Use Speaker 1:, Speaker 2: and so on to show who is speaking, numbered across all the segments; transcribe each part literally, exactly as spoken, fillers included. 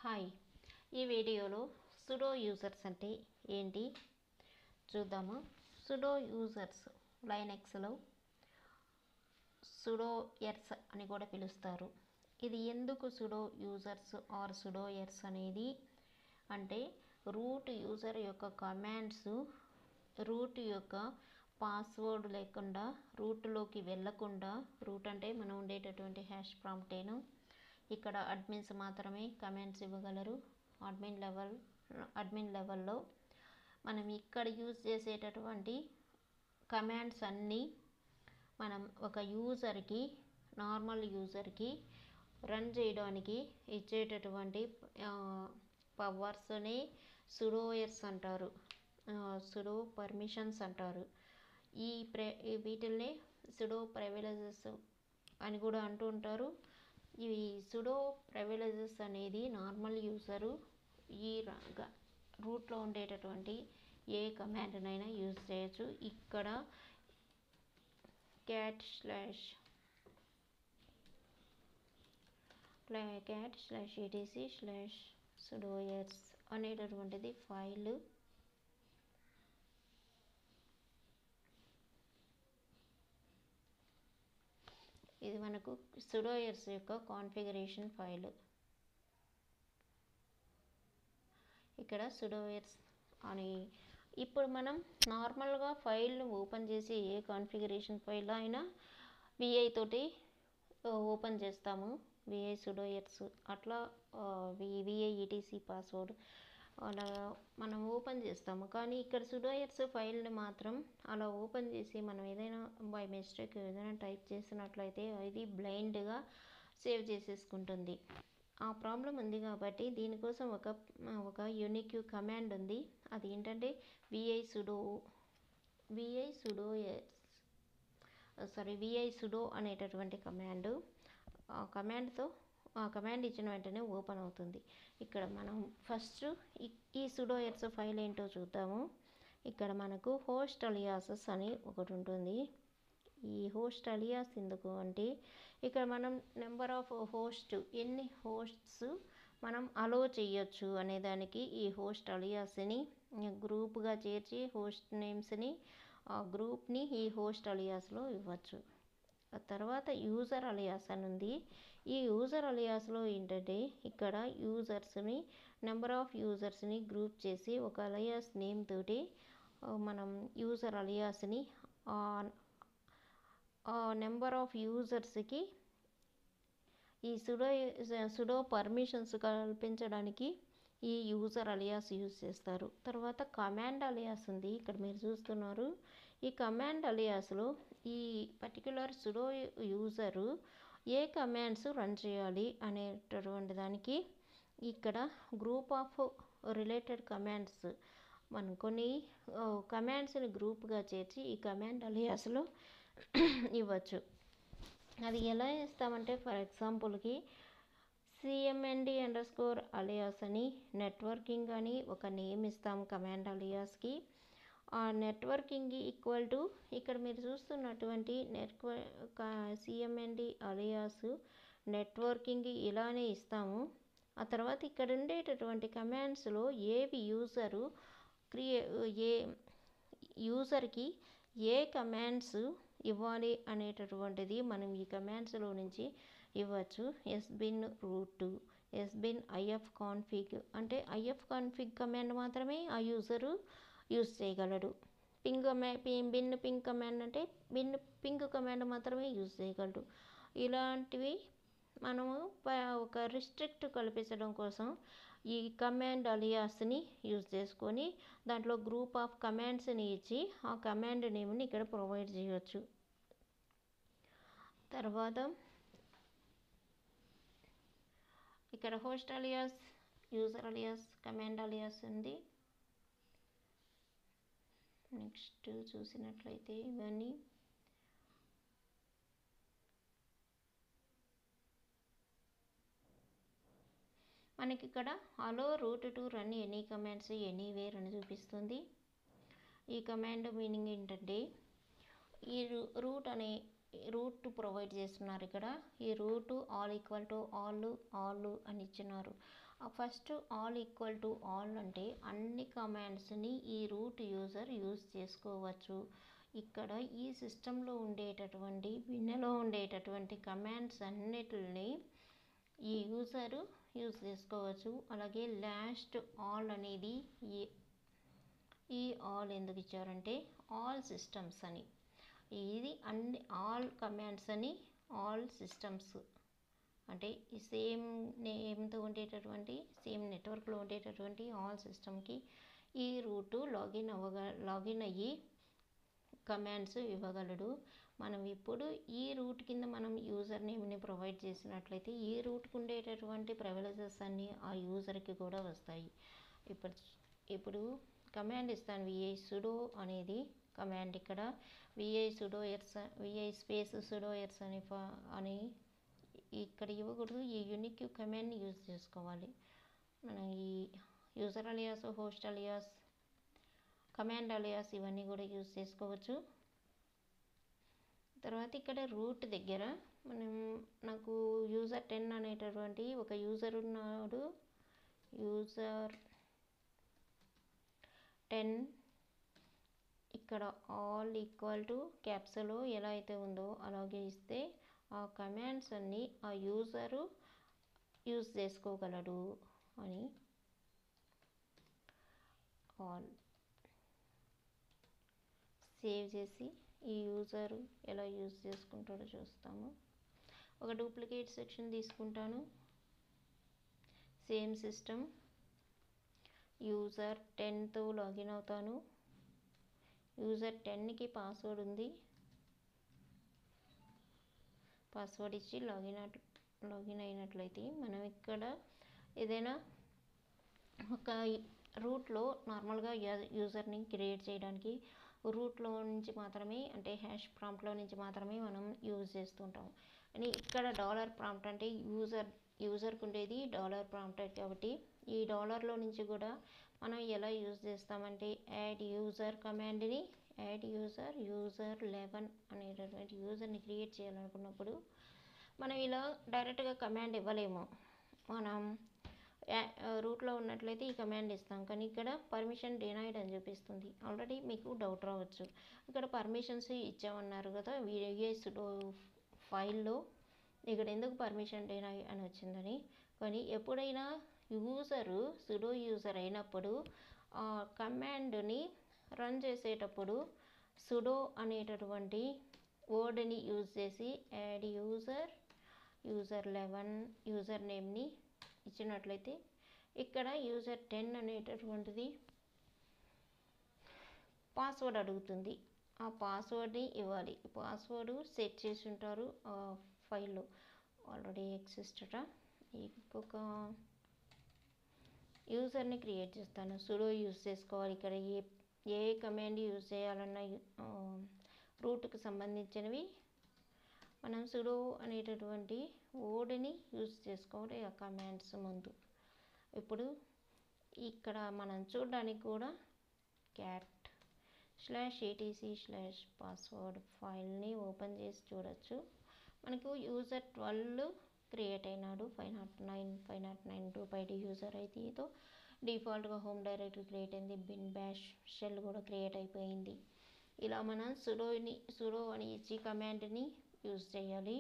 Speaker 1: Hi, ఈ వీడియోలో sudo users అంటే ఏంటి చూద్దాము. సుడో యూజర్స్ లైనక్స్లో సుడో ఎర్స్ అని కూడా పిలుస్తారు. ఇది ఎందుకు sudo users or sudoers అనేది అంటే రూట్ యూజర్ యొక్క కమాండ్స్ రూట్ యొక్క పాస్వర్డ్ లేకుండా రూట్లోకి వెళ్ళకుండా, రూట్ అంటే మనం ఉండేటటువంటి హ్యాష్ ప్రాంప్టేను, ఇక్కడ అడ్మిన్స్ మాత్రమే కమాండ్స్ ఇవ్వగలరు. అడ్మిన్ లెవెల్ అడ్మిన్ లెవెల్లో మనం ఇక్కడ యూజ్ చేసేటటువంటి కమాండ్స్ అన్నీ మనం ఒక యూజర్కి నార్మల్ యూజర్కి రన్ చేయడానికి ఇచ్చేటటువంటి పవర్స్ని సుడోయర్స్ అంటారు, సుడో పర్మిషన్స్ అంటారు. ఈ ప్రె వీటిల్ని సుడో ప్రివిలేజెస్ అని కూడా అంటూ ఉంటారు. ఈ సుడో ప్రివిలేజెస్ అనేది నార్మల్ యూజరు ఈ రూట్లో ఉండేటటువంటి ఏ కమాండ్నైనా యూజ్ చేయొచ్చు. ఇక్కడ cat slash cat slash ETC slash sudoers అనేటటువంటిది ఫైల్. ఇది మనకు సుడోయర్స్ యొక్క కాన్ఫిగరేషన్ ఫైల్. ఇక్కడ సుడోయర్స్ అని ఇప్పుడు మనం నార్మల్గా ఫైల్ను ఓపెన్ చేసి ఏ కాన్ఫిగరేషన్ ఫైల్ అయినా విఐ తోటి ఓపెన్ చేస్తాము. విఐ సుడోయర్స్ అట్లా విఐ ఈటీసీ పాస్వర్డ్ అలా మనం ఓపెన్ చేస్తాము. కానీ ఇక్కడ సుడోయర్స్ ఫైల్ని మాత్రం అలా ఓపెన్ చేసి మనం ఏదైనా బై మిస్టేక్ ఏదైనా టైప్ చేసినట్లయితే అది బ్లైండ్గా సేవ్ చేసేసుకుంటుంది. ఆ ప్రాబ్లం ఉంది కాబట్టి దీనికోసం ఒక ఒక యూనిక్ కమాండ్ ఉంది. అది ఏంటంటే VI sudo VI sudoers sorry VI sudo అనేటటువంటి కమాండ్. ఆ కమాండ్తో ఆ కమాండ్ ఇచ్చిన వెంటనే ఓపెన్ అవుతుంది. ఇక్కడ మనం ఫస్ట్ ఈ సుడోయర్స్ ఫైల్ ఏంటో చూద్దాము. ఇక్కడ మనకు హోస్ట్ అలియాసెస్ అని ఒకటి ఉంటుంది. ఈ హోస్ట్ అలియాస్ ఎందుకు అంటే ఇక్కడ మనం నెంబర్ ఆఫ్ హోస్ట్ ఎన్ని హోస్ట్స్ మనం అలో చేయొచ్చు అనే దానికి ఈ హోస్ట్ అలియాస్ని గ్రూప్గా చేర్చి హోస్ట్ నేమ్స్ని ఆ గ్రూప్ని ఈ హోస్ట్ అలియాస్లో ఇవ్వచ్చు. ఆ తర్వాత యూజర్ అలియాస్ అని ఉంది. ఈ యూజర్ అలియాస్లో ఏంటంటే ఇక్కడ యూజర్స్ని నెంబర్ ఆఫ్ యూజర్స్ని గ్రూప్ చేసి ఒక అలియాస్ నేమ్ తోటి మనం యూజర్ అలియాస్ని ఆ నెంబర్ ఆఫ్ యూజర్స్కి ఈ సుడో సుడో పర్మిషన్స్ కల్పించడానికి ఈ యూజర్ అలియాస్ యూజ్ చేస్తారు. తర్వాత కమాండ్ అలియాస్ ఉంది, ఇక్కడ మీరు చూస్తున్నారు. ఈ కమాండ్ అలియాస్లో ఈ పర్టిక్యులర్ సుడో యూజరు ఏ కమాండ్స్ రన్ చేయాలి అనేటటువంటి దానికి ఇక్కడ గ్రూప్ ఆఫ్ రిలేటెడ్ కమాండ్స్ మనం కొన్ని కమాండ్స్ని గ్రూప్గా చేర్చి ఈ కమాండ్ అలియాస్లో ఇవ్వచ్చు. అది ఎలా ఇస్తామంటే ఫర్ ఎగ్జాంపుల్కి సిఎంఎన్డి అండర్ స్కోర్ అలియాస్ అని నెట్వర్కింగ్ అని ఒక నేమ్ ఇస్తాం కమాండ్ అలియాస్కి. ఆ నెట్వర్కింగ్ ఈక్వల్ టు ఇక్కడ మీరు చూస్తున్నటువంటి నెట్వర్క్ సిఎంఎన్డి అలియాస్ నెట్వర్కింగ్ ఇలానే ఇస్తాము. ఆ తర్వాత ఇక్కడ ఉండేటటువంటి కమాండ్స్లో ఏవి యూజరు క్రియే ఏ యూజర్కి ఏ కమాండ్స్ ఇవ్వాలి అనేటటువంటిది మనం ఈ కమాండ్స్లో నుంచి ఇవ్వచ్చు. Sbin root, sbin IF config అంటే ఐఎఫ్ కాన్ఫిగ్ కమాండ్ మాత్రమే ఆ యూజరు యూజ్ చేయగలడు. పింగ్ బిన్ పింగ్ కమాండ్ అంటే బిన్ పింగ్ కమాండ్ మాత్రమే యూజ్ చేయగలడు. ఇలాంటివి మనము ఒక రిస్ట్రిక్ట్ కల్పించడం కోసం ఈ కమాండ్ అలియాస్ని యూజ్ చేసుకొని దాంట్లో గ్రూప్ ఆఫ్ కమాండ్స్ని ఇచ్చి ఆ కమాండ్ నేమ్ని ఇక్కడ ప్రొవైడ్ చేయవచ్చు. తర్వాత ఇక్కడ host alias, user alias, command alias ఉంది. నెక్స్ట్ చూసినట్లయితే ఇవన్నీ మనకి ఇక్కడ allow root to run any commands anywhere అని చూపిస్తుంది. ఈ కమాండ్ మీనింగ్ ఏంటంటే ఈ రూట్ అనే రూట్ ప్రొవైడ్ చేస్తున్నారు. ఇక్కడ ఈ root all equal to all all అని ఇచ్చినారు. First all equal to all అంటే అన్ని కమాండ్స్ని ఈ రూట్ యూజర్ యూజ్ చేసుకోవచ్చు. ఇక్కడ ఈ సిస్టంలో ఉండేటటువంటి విన్నలో ఉండేటటువంటి కమాండ్స్ అన్నిటిని ఈ యూజరు యూజ్ చేసుకోవచ్చు. అలాగే లాస్ట్ ఆల్ అనేది ఈ ఈ ఆల్ ఎందుకు ఇచ్చారంటే ఆల్ సిస్టమ్స్ అని, ఇది అన్ని ఆల్ కమాండ్స్ అని, ఆల్ సిస్టమ్స్ అంటే ఈ సేమ్ నేమ్తో ఉండేటటువంటి సేమ్ నెట్వర్క్లో ఉండేటటువంటి ఆల్ సిస్టమ్కి ఈ రూటు లాగిన్ అవ్వగ లాగిన్ అయ్యి కమాండ్స్ ఇవ్వగలడు. మనం ఇప్పుడు ఈ రూట్ కింద మనం యూజర్ నేమ్ని ప్రొవైడ్ చేసినట్లయితే ఈ రూట్కి ఉండేటటువంటి ప్రివిలేజెస్ అన్నీ ఆ యూజర్కి కూడా వస్తాయి. ఇప్పుడు ఇప్పుడు కమాండ్ ఇస్తాను విఐ సుడో అనేది కమాండ్. ఇక్కడ VI sudoers VI space sudoers అని అని ఇక్కడ ఇవ్వకూడదు, ఈ యూనిక్ కమాండ్ని యూజ్ చేసుకోవాలి. మనం ఈ user alias, host alias, command alias ఇవన్నీ కూడా యూజ్ చేసుకోవచ్చు. తర్వాత ఇక్కడ రూట్ దగ్గర మనం నాకు యూజర్ టెన్ అనేటటువంటి ఒక యూజర్ ఉన్నాడు. యూజర్ టెన్ ఇక్కడ ఆల్ ఈక్వల్ టు క్యాప్స్లో ఎలా అయితే ఉందో అలాగే ఇస్తే ఆ కమాండ్స్ అన్నీ ఆ యూజరు యూజ్ చేసుకోగలడు అని. ఆల్ సేవ్ చేసి ఈ యూజరు ఎలా యూజ్ చేసుకుంటాడో చూస్తాము. ఒక డూప్లికేట్ సెక్షన్ తీసుకుంటాను. సేమ్ సిస్టమ్ యూజర్ టెన్తో లాగిన్ అవుతాను. యూజర్ టెన్కి పాస్వర్డ్ ఉంది, పాస్వర్డ్ ఇచ్చి లాగిన్ లాగిన్ అయినట్లయితే మనం ఇక్కడ ఏదైనా ఒక రూట్లో నార్మల్గా యూజర్ని క్రియేట్ చేయడానికి రూట్లో నుంచి మాత్రమే అంటే హ్యాష్ ప్రాంప్ట్లో నుంచి మాత్రమే మనం యూజ్ చేస్తుంటాం. అని ఇక్కడ డాలర్ ప్రాంప్ట్ అంటే యూజర్ యూజర్కి ఉండేది డాలర్ ప్రాంప్ట్ కాబట్టి ఈ డాలర్లో నుంచి కూడా మనం ఎలా యూజ్ చేస్తామంటే యాడ్ యూజర్ కమాండ్ని యాడ్ యూజర్ యూజర్ లెవెన్ అనేటటువంటి యూజర్ని క్రియేట్ చేయాలనుకున్నప్పుడు మనం ఇలా డైరెక్ట్గా కమాండ్ ఇవ్వలేము. మనం రూట్లో ఉన్నట్లయితే ఈ కమాండ్ ఇస్తాం, కానీ ఇక్కడ పర్మిషన్ డినైడ్ అని చూపిస్తుంది. ఆల్రెడీ మీకు డౌట్ రావచ్చు, ఇక్కడ పర్మిషన్స్ ఇచ్చామన్నారు కదా విఐ సుడో ఫైల్లో, ఇక్కడ ఎందుకు పర్మిషన్ డినై అని వచ్చిందని. కానీ ఎప్పుడైనా యూజరు సుడో యూజర్ అయినప్పుడు ఆ కమాండ్ని రన్ చేసేటప్పుడు సుడో అనేటటువంటి వర్డ్ని యూజ్ చేసి add user user eleven user నేమ్ని ఇచ్చినట్లయితే ఇక్కడ యూజర్ టెన్ అనేటటువంటిది పాస్వర్డ్ అడుగుతుంది. ఆ పాస్వర్డ్ని ఇవ్వాలి. పాస్వర్డ్ సెట్ చేసి ఉంటారు ఆ ఫైల్లో ఆల్రెడీ ఎగ్జిస్టట. ఇంకొక యూజర్ని క్రియేట్ చేస్తాను. సుడో యూజ్ చేసుకోవాలి. ఇక్కడ ఏ ఏ కమాండ్ యూజ్ చేయాలన్న రూట్కి సంబంధించినవి మనం సుడో అనేటటువంటి వర్డ్ని యూజ్ చేసుకోవాలి ఆ కమాండ్స్ ముందు. ఇప్పుడు ఇక్కడ మనం చూడడానికి కూడా cat slash ETC slash password ఫైల్ని ఓపెన్ చేసి చూడొచ్చు. మనకు యూజర్ ట్వెల్వ్ క్రియేట్ అయినాడు. Five not nine five not nine two పైడి యూజర్ అయితే ఇదో డిఫాల్ట్గా హోమ్ డైరెక్టరీ క్రియేట్ అయింది. బిన్ బ్యాష్ షెల్ కూడా క్రియేట్ అయిపోయింది. ఇలా మనం సుడోని సుడో అని ఇచ్చి కమాండ్ని యూజ్ చేయాలి.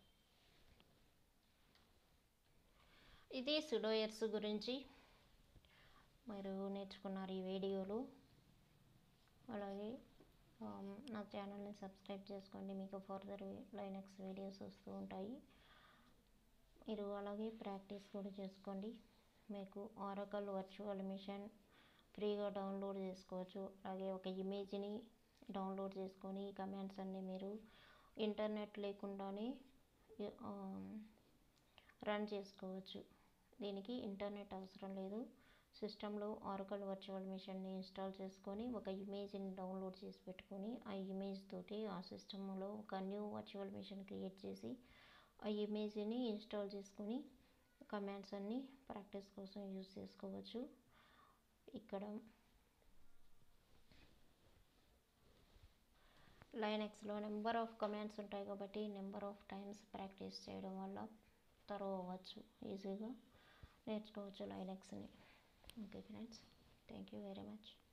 Speaker 1: ఇది సుడో ఎర్స్ గురించి మీరు నేర్చుకున్నారు ఈ వీడియోలో. అలాగే నా ఛానల్ని సబ్స్క్రైబ్ చేసుకోండి, మీకు ఫర్దర్ లైనక్స్ వీడియోస్ వస్తూ ఉంటాయి. మీరు అలాగే ప్రాక్టీస్ కూడా చేసుకోండి. మీకు ఆరకల్ వర్చువల్ మిషన్ ఫ్రీగా డౌన్లోడ్ చేసుకోవచ్చు. అలాగే ఒక ఇమేజ్ని డౌన్లోడ్ చేసుకొని ఈ కమాండ్స్ అన్నీ మీరు ఇంటర్నెట్ లేకుండానే రన్ చేసుకోవచ్చు. దీనికి ఇంటర్నెట్ అవసరం లేదు. సిస్టంలో ఆరకల్ వర్చువల్ మిషన్ని ఇన్స్టాల్ చేసుకొని ఒక ఇమేజ్ని డౌన్లోడ్ చేసి పెట్టుకొని ఆ ఇమేజ్ తోటి ఆ సిస్టంలో ఒక న్యూ వర్చువల్ మిషన్ క్రియేట్ చేసి ఆ ఇమేజ్ని ఇన్స్టాల్ చేసుకొని కమాండ్స్ అన్నీ ప్రాక్టీస్ కోసం యూజ్ చేసుకోవచ్చు. ఇక్కడ లైనక్స్లో నెంబర్ ఆఫ్ కమాండ్స్ ఉంటాయి కాబట్టి నెంబర్ ఆఫ్ టైమ్స్ ప్రాక్టీస్ చేయడం వల్ల త్వరగా అవ్వచ్చు ఈజీగా. నేర్చుకోవచ్చు లైనక్స్ని. Okay friends, thank you very much.